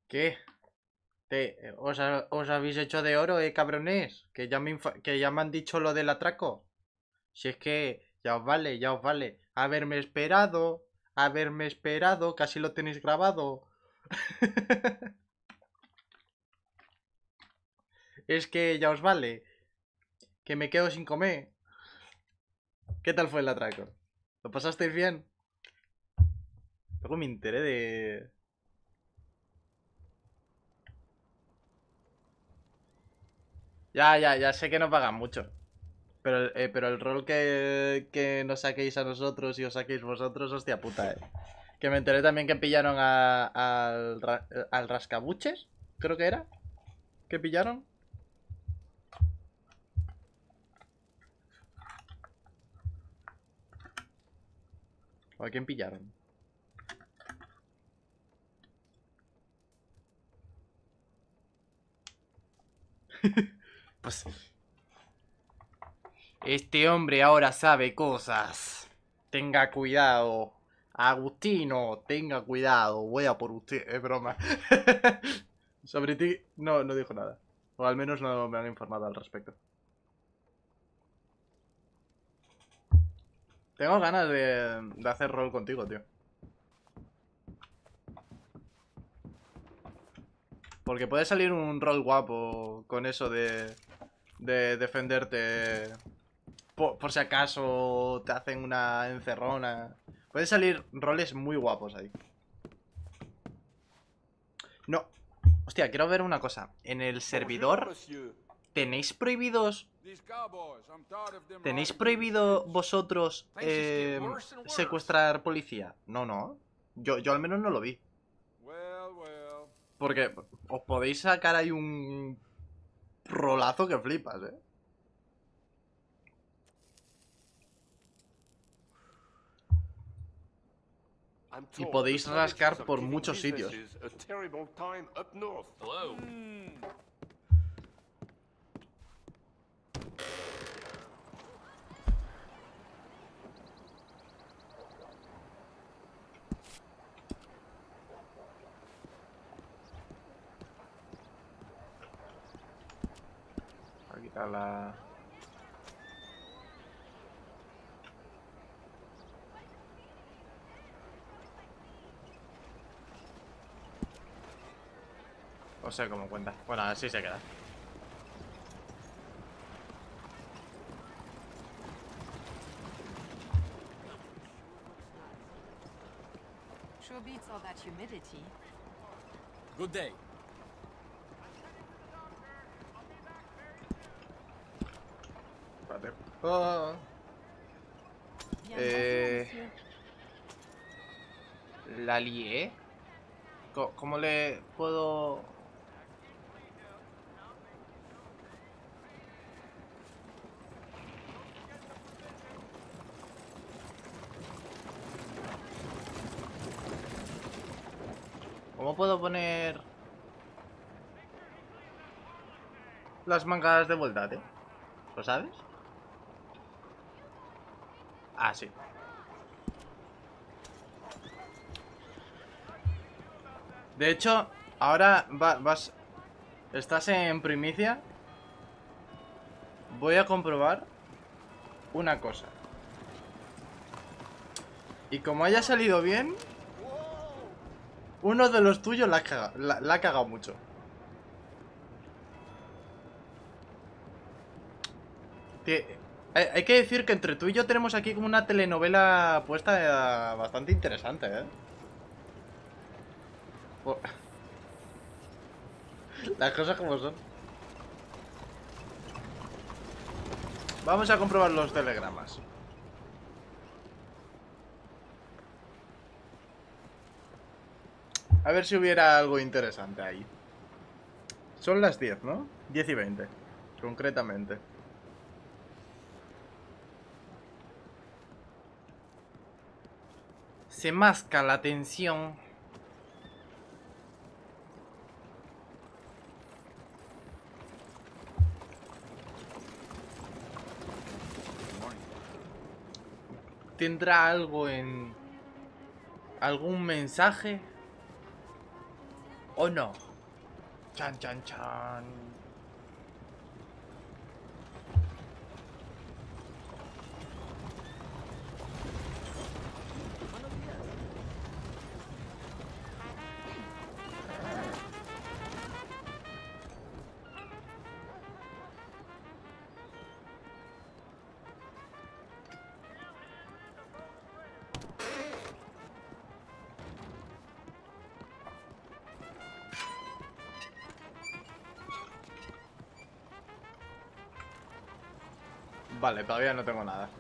¿Qué? ¿Os habéis hecho de oro, cabrones? Que ya me han dicho lo del atraco. Si es que ya os vale, ya os vale. Haberme esperado, casi lo tenéis grabado. Es que ya os vale, que me quedo sin comer. ¿Qué tal fue el atraco? ¿Lo pasasteis bien? Luego me enteré de... Ya sé que no pagan mucho. Pero el rol que nos saquéis a nosotros y os saquéis vosotros, hostia puta, Que me enteré también que pillaron al rascabuches, creo que era. ¿Que pillaron? ¿O a quién pillaron? Pues... Este hombre ahora sabe cosas. Tenga cuidado. Agustino, tenga cuidado. Voy a por usted. Es broma. Sobre ti, no dijo nada. O al menos no me han informado al respecto. Tengo ganas de hacer rol contigo, tío. Porque puede salir un rol guapo con eso de defenderte por si acaso te hacen una encerrona. Pueden salir roles muy guapos ahí. No. Hostia, quiero ver una cosa. En el servidor tenéis prohibidos... ¿Tenéis prohibido vosotros secuestrar policía? No. Yo al menos no lo vi. Porque os podéis sacar ahí un rolazo que flipas, Y podéis rascar por muchos sitios. Voy a quitar la... O sea, como cuenta. Bueno, así se queda. Sure beats all that humidity. Good day. Espérate. Oh. La lié. ¿Cómo le puedo...? ¿Cómo puedo poner las mangas de vuelta, tío? ¿Lo sabes? Ah, sí. De hecho, ahora estás en primicia. Voy a comprobar una cosa. Y como haya salido bien, uno de los tuyos la ha cagado mucho. Hay que decir que entre tú y yo tenemos aquí como una telenovela puesta bastante interesante, Por- Las cosas como son. Vamos a comprobar los telegramas. A ver si hubiera algo interesante ahí. Son las 10, ¿no? 10 y 20, concretamente. Se masca la tensión. ¿Tendrá algo en... algún mensaje? ¿O no? Chan, chan, chan. Vale, todavía no tengo nada.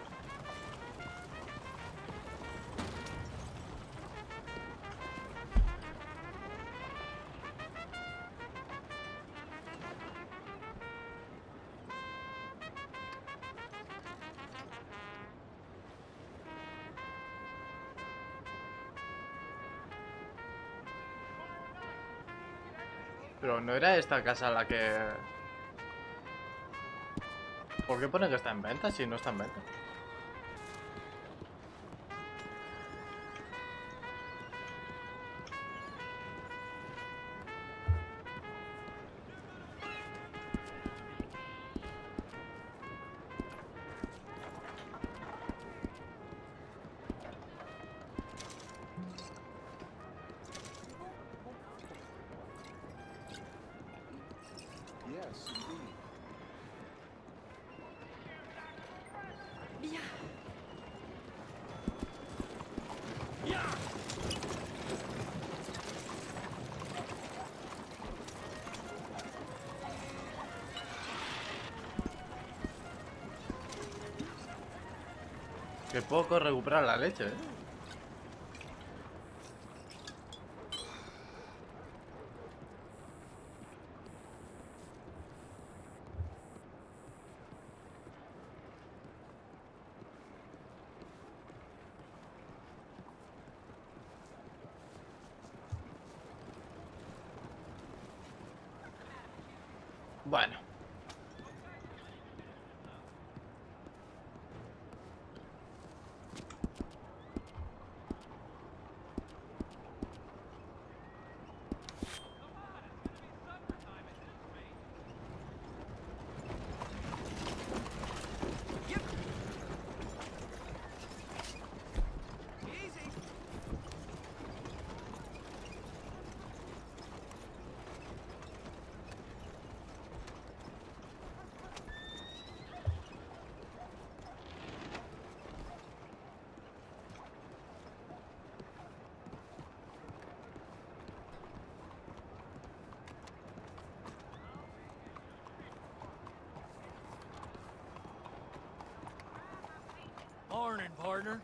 Pero no era esta casa la que... ¿Por qué pone que está en venta si no está en venta? Yes, indeed. Bien. Que poco recuperar la leche, ¿eh? Bueno. Morning, partner.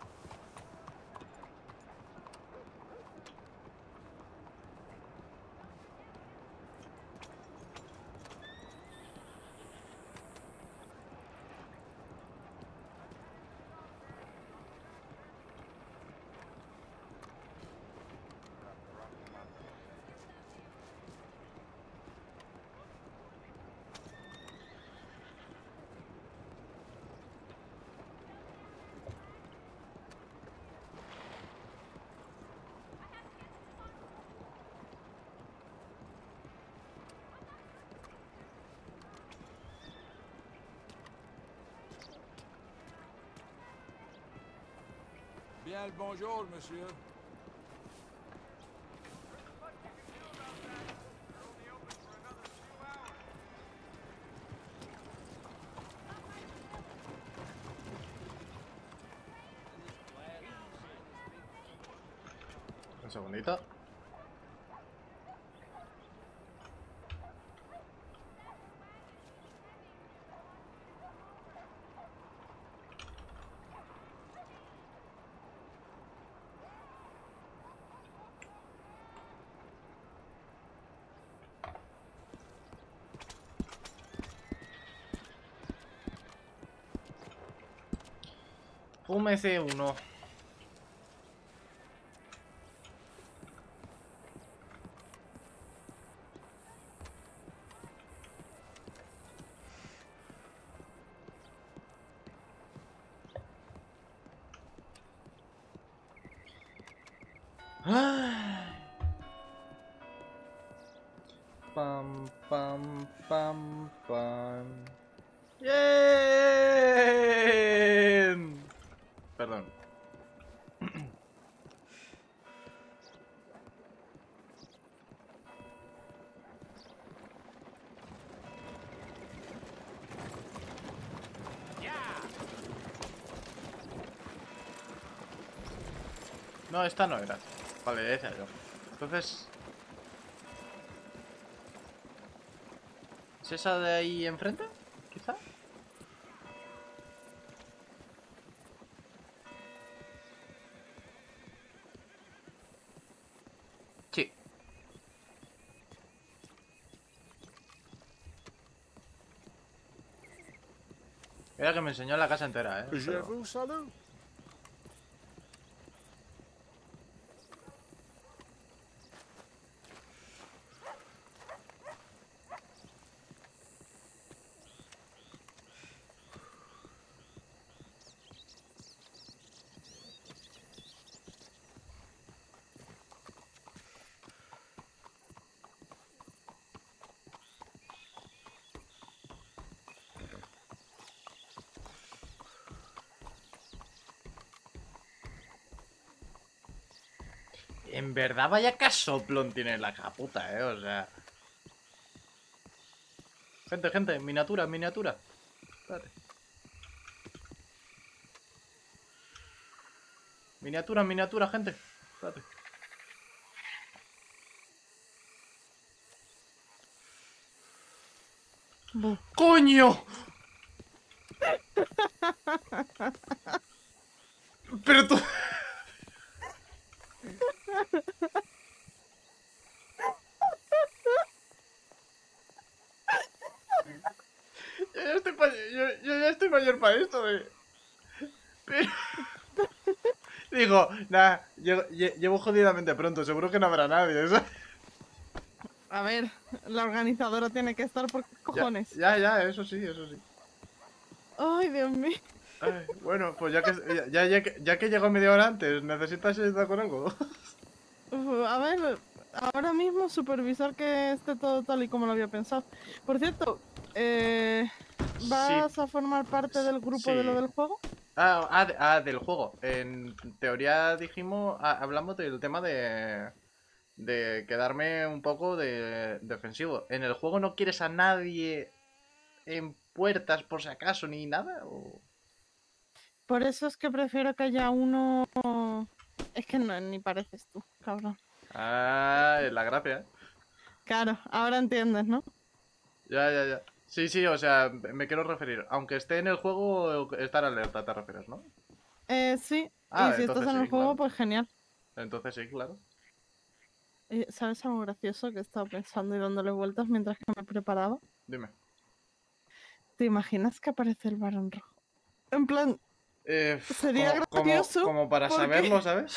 Bien le bonjour, monsieur. Un segundito. Fúmese uno. Pam, pam, pam, pam. ¡Bien! Perdón. No, esta no era. Vale, decía yo. Entonces... ¿es esa de ahí enfrente? ¿Quizá? Sí. Era que me enseñó la casa entera, Je pero- vous salue. En verdad, vaya casoplón tiene la caputa, o sea... Gente, miniatura, miniatura. Espérate. Miniatura, miniatura, gente. Espérate. Bu. ¡Coño! Pero tú... yo ya estoy mayor para esto, Pero... Digo, nada, llevo jodidamente pronto, seguro que no habrá nadie, ¿sabes? A ver, la organizadora tiene que estar por cojones. Ya, eso sí, eso sí. Ay, Dios mío. Ay, bueno, pues ya que llegó media hora antes, ¿necesitas ayuda con algo? A ver, ahora mismo supervisar que esté todo tal y como lo había pensado. Por cierto, ¿vas a formar parte del grupo de lo sí. del juego? Del juego. En teoría dijimos, hablamos del tema de quedarme un poco defensivo. ¿En el juego no quieres a nadie en puertas por si acaso ni nada? ¿O? Por eso es que prefiero que haya uno... Es que no, ni pareces tú, cabrón. Es la gracia. Claro, ahora entiendes, ¿no? Ya. Sí, o sea, me quiero referir. Aunque esté en el juego, estar alerta, te refieres, ¿no? Sí. Ah, Y si estás entonces en el sí, juego, claro. pues genial. Entonces sí, claro. ¿Sabes algo gracioso que he estado pensando y dándole vueltas mientras que me preparaba? Dime. ¿Te imaginas que aparece el varón rojo? En plan, sería gracioso como para porque- saberlo, ¿sabes?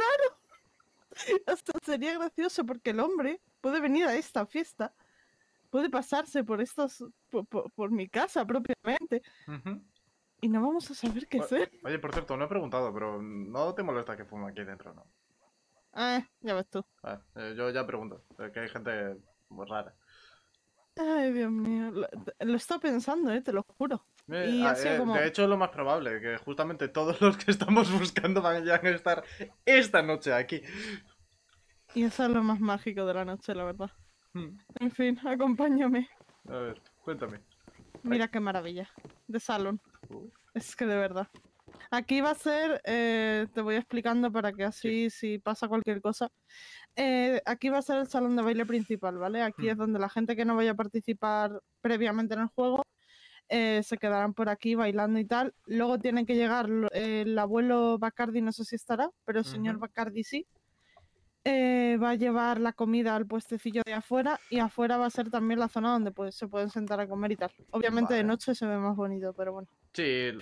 hasta sería gracioso porque el hombre puede venir a esta fiesta, puede pasarse por estos, por mi casa propiamente, Ujú. y no vamos a saber qué es él. Oye, por cierto, no he preguntado, pero no te molesta que fume aquí dentro, ¿no? Ya ves tú. Yo ya pregunto, que hay gente muy rara. Ay, Dios mío. Lo he estado pensando, te lo juro. Y ha sido como... De hecho, es lo más probable, que justamente todos los que estamos buscando van a estar esta noche aquí. Y eso es lo más mágico de la noche, la verdad. Hmm. En fin, acompáñame. A ver, cuéntame. Mira qué maravilla. De salón. Uh, Es que de verdad. Aquí va a ser, te voy explicando para que así, si pasa cualquier cosa. Aquí va a ser el salón de baile principal, ¿vale? Aquí es donde la gente que no vaya a participar previamente en el juego se quedarán por aquí bailando y tal. Luego tiene que llegar el abuelo Bacardi, no sé si estará, pero el señor Bacardi sí. Va a llevar la comida al puestecillo de afuera y afuera va a ser también la zona donde pues, se pueden sentar a comer y tal. Obviamente de Vale. noche se ve más bonito, pero bueno. Sí.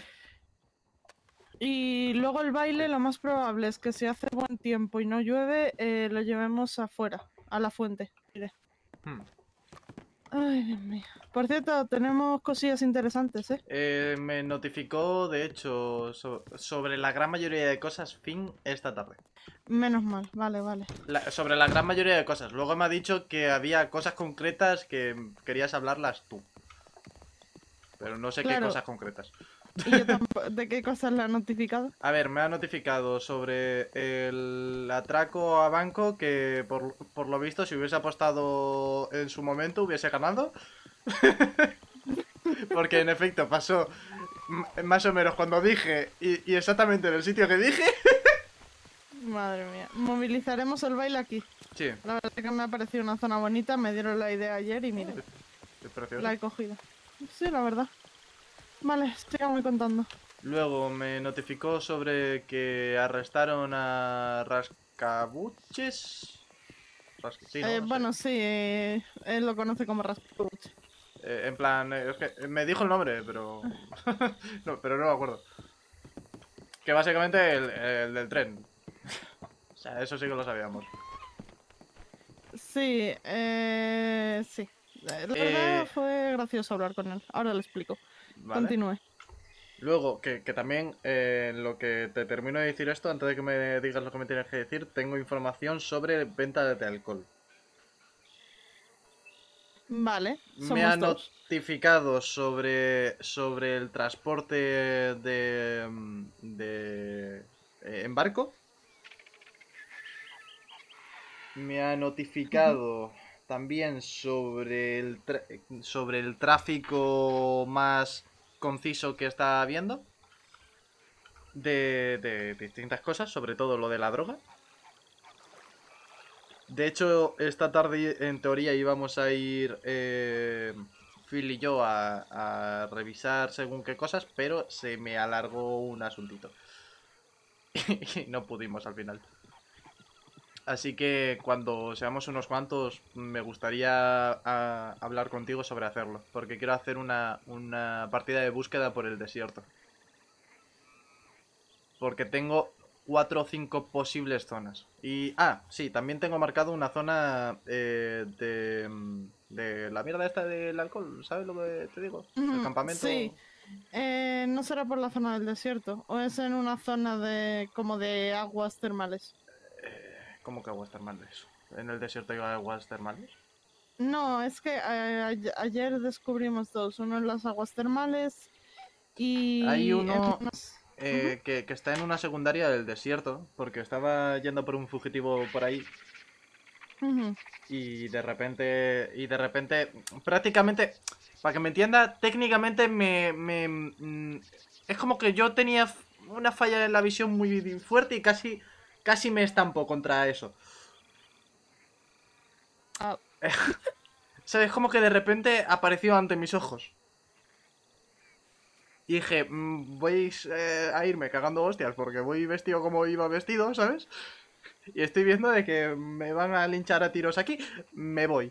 Y luego el baile, lo más probable es que si hace buen tiempo y no llueve, lo llevemos afuera, a la fuente. Mire. Hmm. Ay, Dios mío. Por cierto, tenemos cosillas interesantes, ¿eh? Me notificó, de hecho, sobre la gran mayoría de cosas Finn esta tarde. Menos mal, vale, vale. Sobre la gran mayoría de cosas. Luego me ha dicho que había cosas concretas que querías hablarlas tú. Pero no sé qué Claro. cosas concretas. ¿Y yo tampoco? ¿De qué cosas le han notificado? A ver, me ha notificado sobre el atraco a banco que por lo visto si hubiese apostado en su momento hubiese ganado. Porque en efecto pasó más o menos cuando dije y exactamente en el sitio que dije. Madre mía. Movilizaremos el baile aquí. Sí, La verdad es que me ha parecido una zona bonita, me dieron la idea ayer y mira, es precioso. la he cogido. Sí, la verdad. Vale, síganme contando. Luego me notificó sobre que arrestaron a rascabuches. Sí, ¿no? No sé. Bueno, sí, él lo conoce como Rasputin. En plan, es que me dijo el nombre, pero. No, pero no me acuerdo. Que básicamente el del tren. O sea, eso sí que lo sabíamos. Sí, sí. La verdad fue gracioso hablar con él. Ahora le explico. Vale. Continúe. Luego, que también, en lo que te termino de decir esto, antes de que me digas lo que me tienes que decir, tengo información sobre venta de alcohol. Vale, Me ha somos dos. notificado sobre el transporte en barco. Me ha notificado también sobre sobre el tráfico más conciso que está habiendo de distintas cosas, sobre todo lo de la droga. De hecho, esta tarde en teoría íbamos a ir Phil y yo a revisar según qué cosas, pero se me alargó un asuntito. Y no pudimos al final. Así que cuando seamos unos cuantos, me gustaría hablar contigo sobre hacerlo. Porque quiero hacer una partida de búsqueda por el desierto. Porque tengo 4 o 5 posibles zonas. Y, sí, también tengo marcado una zona de la mierda esta del alcohol. ¿Sabes lo que te digo? El campamento. Sí. No será por la zona del desierto. O es en una zona de como de aguas termales. ¿Cómo que aguas termales? ¿En el desierto hay aguas termales? No, es que ayer descubrimos dos. Uno en las aguas termales Hay y en uno unas... Ujú. que está en una secundaria del desierto, porque estaba yendo por un fugitivo por ahí Ujú. y de repente, prácticamente, para que me entienda, técnicamente es como que yo tenía una falla en la visión muy fuerte y casi me estampo contra eso. Ah, ¿Sabes? Como que de repente apareció ante mis ojos. Y dije, voy a irme cagando hostias porque voy vestido como iba vestido, ¿sabes? Y estoy viendo de que me van a linchar a tiros aquí, me voy.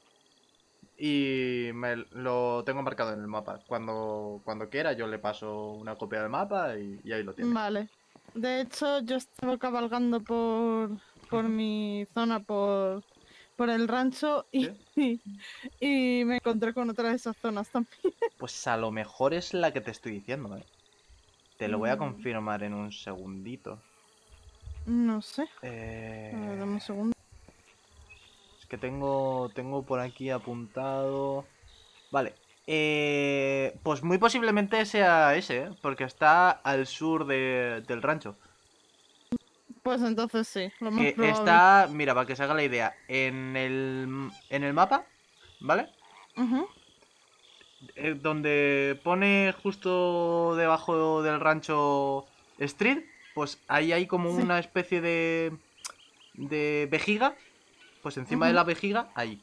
Y lo tengo marcado en el mapa. Cuando quiera yo le paso una copia del mapa y ahí lo tiene. vale. De hecho, yo estaba cabalgando por mi zona, por el rancho y, y me encontré con otra de esas zonas también. Pues a lo mejor es la que te estoy diciendo, ¿eh? Te lo voy a Mm, confirmar en un segundito. No sé. A ver, dame un segundo. Es que tengo por aquí apuntado. Vale. Pues muy posiblemente sea ese, ¿eh? Porque está al sur del rancho. Pues entonces sí, lo más Que probable. está, mira, para que se haga la idea, en el mapa, ¿vale? Ujú. Donde pone justo debajo del rancho Street, pues ahí hay como Sí. una especie de vejiga. Pues encima de Ujú. la vejiga, ahí.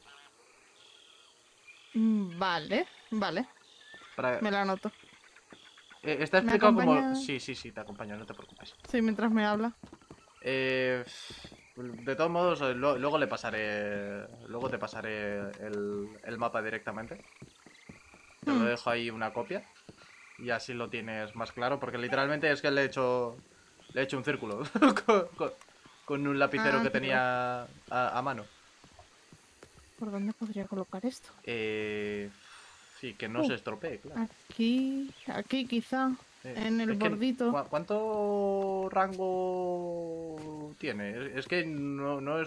Vale, vale. Para, Me la anoto. está ¿Me explicado como... acompaña? Sí, te acompaño, no te preocupes. Sí, mientras me habla. Eh, de todos modos, luego le pasaré. Luego te pasaré el mapa directamente. Te lo dejo ahí una copia. Y así lo tienes más claro. Porque literalmente es que le he hecho un círculo. con un lapicero que Amigo. tenía a mano. ¿Por dónde podría colocar esto? Sí, que no se estropee, claro. Aquí quizá. En el Es que, bordito. ¿cuánto rango tiene? Es que no es